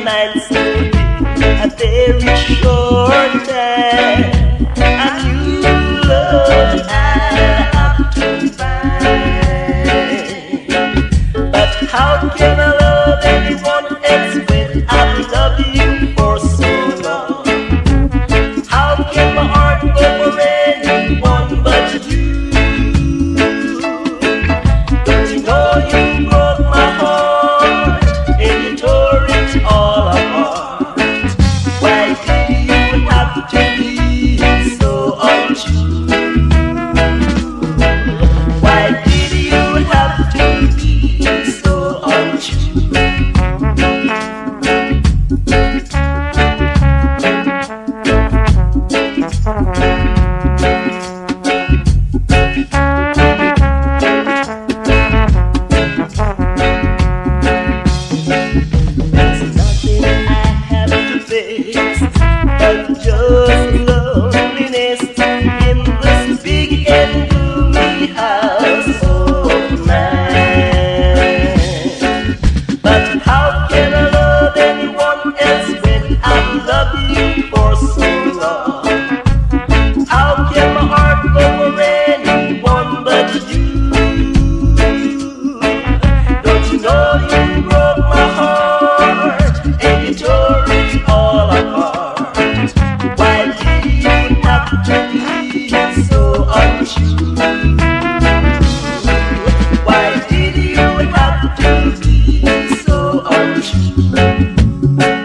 night seemed a very short time. A new love I have to find. But how can I love anyone else when I've loved you for so long? How can my heart go for anyone but you? Don't you know you broke my heart and you tore it all apart? Why do you have to be so untrue? Why did you have to be so untrue? There's nothing I have to face but just loneliness in this big and gloomy house of mine. But how can I love anyone else when I've loved you for so long? How can my heart go for anyone but you? Don't you know you broke my heart and you tore it all apart? Why do you have to be so untrue? Why did you have to be so untrue?